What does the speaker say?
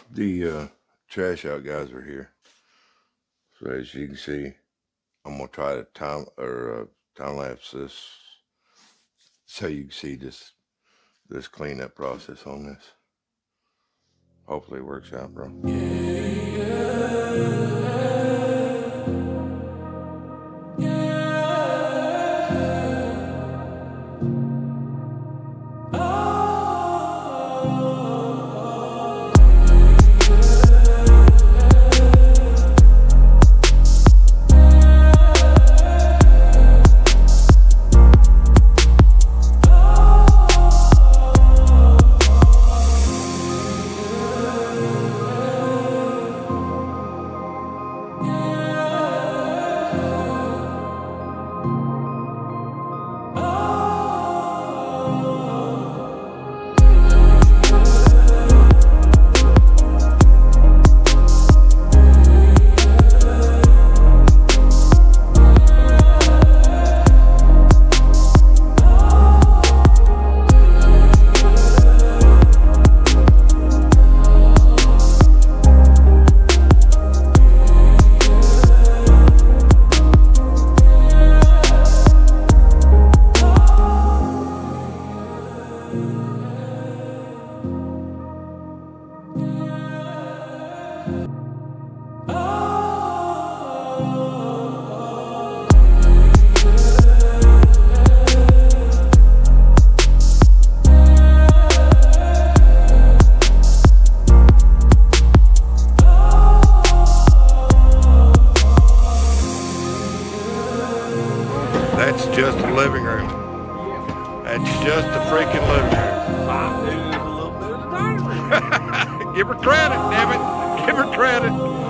The trash out guys are here. So as you can see, I'm gonna try to time lapse this so you can see this cleanup process on this. Hopefully it works out, bro. That's just a living room. That's just a freaking living room. I'm doing a little bit of the dining room. Give her credit, damn it. Give her credit.